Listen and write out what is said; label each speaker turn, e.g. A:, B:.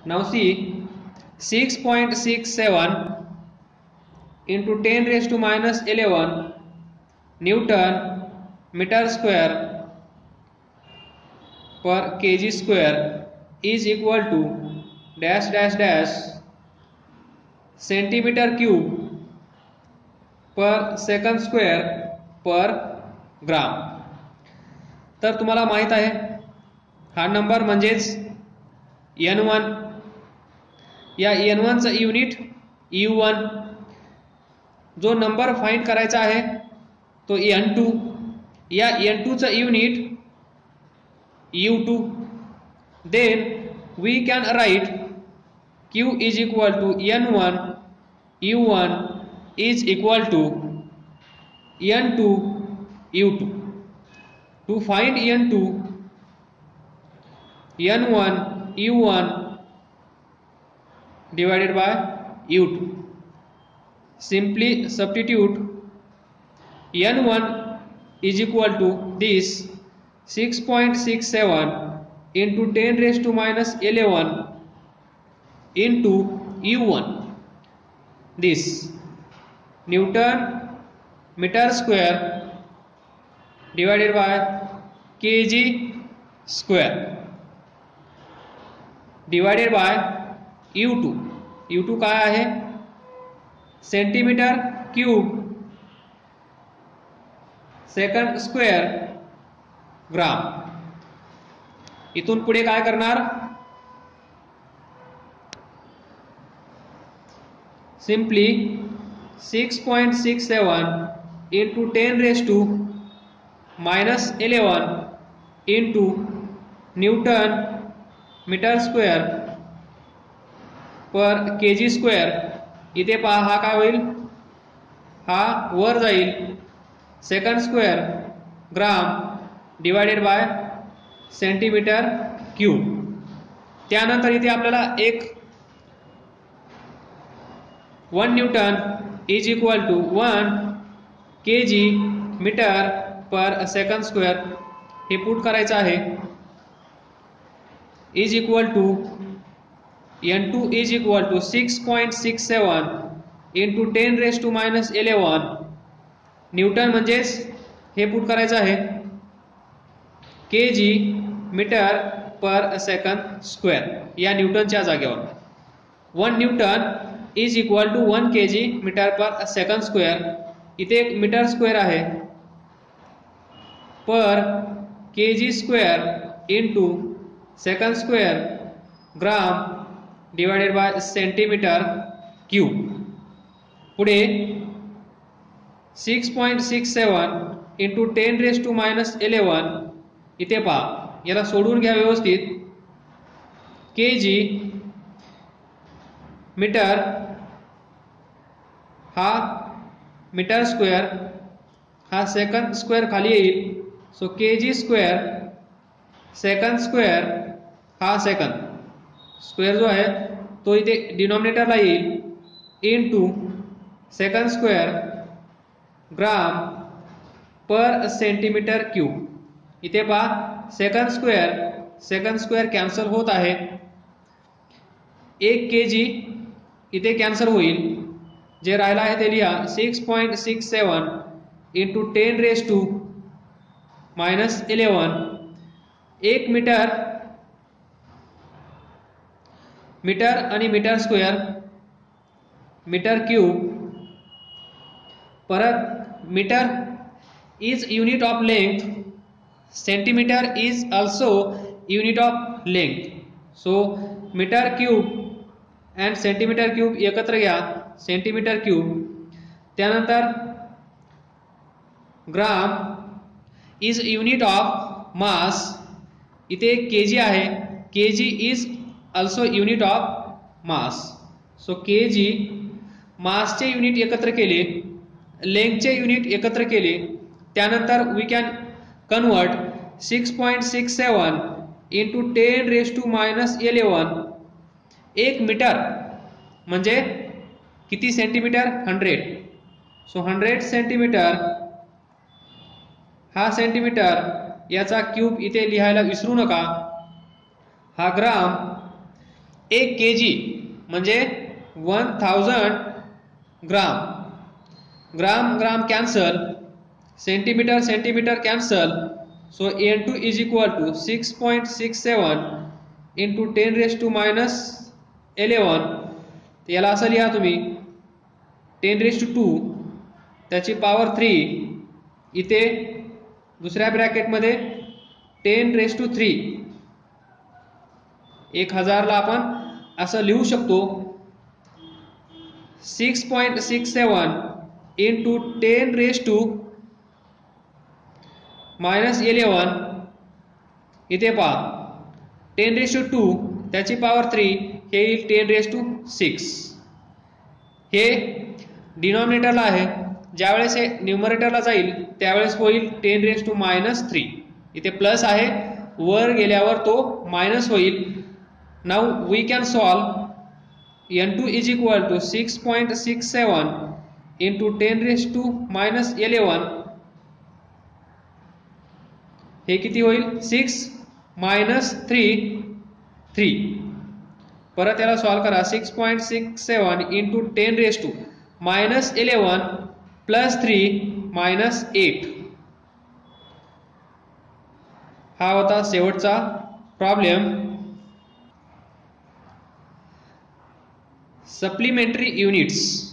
A: Now see 6.67 into 10 raised to minus 11 Newton meter square per kg square is equal to dash dash dash centimeter cube per second square per gram. तर तुम्हाला माहित आहे हा number म्हणजेच n1. या n1 चं unit u1. जो number find करायचा आहे तो n2. या n2 चं unit u2. Then we can write q is equal to n1 u1 is equal to n2 u2. To find n2, n1 u1 divided by u2. Simply substitute n1 is equal to this 6.67 into 10 raised to minus 11 into u1. This Newton meter square divided by kg square divided by u2. u2 काय आहे centimetre cube second square gram. इथून पुढे काय करणार simply 6.67 into 10 raised to minus 11 into Newton meter square per kg square. इथे पहा हा काय होईल हा वर जाईल second square gram divided by centimetre cube. त्यानंतर इथे आपल्याला एक 1 newton is equal to 1 kg metre per second square हे पुट करायचं आहे. Is equal to n2 is equal to 6.67 into 10 raise to minus 11 newton म्हणजेच हे पुट करायचं आहे kg metre per second square या न्यूटनच्या जागेवर. 1 newton is equal to 1 kg metre per second square. इथे एक मीटर स्क्वेअर आहे per kg square into second square gram divided by centimetre cube. पुढे 6.67 इंटू 10 रेस टू मायनस 11 इथे पहा याला सोडून घ्या व्यवस्थित. kg मीटर हा मीटर स्क्वेअर हा सेकंड स्क्वेअर खाली येईल. So kg square second square हा सेकंड स्क्वेअर जो आहे तो इथे डिनॉमिनेटरला येईल into second square gram per centimetre cube. इथे पहा सेकंड स्क्वेअर कॅन्सल होत आहे. 1 kg इथे कॅन्सल होईल. जे राहिला आहे ते लिहा 6.67 into 10 raise to minus 11 1 metre आणि मीटर स्क्वेअर मीटर क्यूब. परत metre is unit of length. Centimetre is also unit of length. So metre cube and centimetre cube एकत्र घ्या सेंटीमीटर क्यूब. त्यानंतर gram is unit of mass. इथे kg आहे kg is also unit of mass. So kg मासचे unit एकत्र केले लेंथचे unit एकत्र केले त्यानंतर we can convert 6.67 into 10 raise to minus 11 1 metre म्हणजे किती सेंटीमीटर 100. सो 100 सेंटीमीटर हा सेंटीमीटर याचा क्यूब इथे लिहायला विसरू नका. हा ग्राम 1 kg म्हणजे 1000 gram, gram gram cancel, centimetre centimetre cancel. So N2 is equal to 6.67 into 10⁻11. याला असं लिहा तुम्ही 10⁻2 त्याची पॉवर 3, इथे दुसऱ्या ब्रॅकेटमध्ये 10⁻3. 1000 ला आपण असं लिहू शकतो 6.67 इंटू 10⁻11. इथे पहा 10⁻2 त्याची पॉवर 3, हे येईल 10⁻6. हे डिनॉमिनेटरला आहे, ज्यावेळेस हे न्यूमरेटरला जाईल त्यावेळेस होईल 10⁻3. इथे प्लस आहे, वर गेल्यावर तो मायनस होईल. Now we can solve. N2 is equal to 6.67 into 10⁻11. हे किती होईल 6 - 3. परत याला सॉल्व करा 6.67 into 10⁻11 plus 3 minus 8. हा होता शेवटचा प्रॉब्लेम. Supplementary units.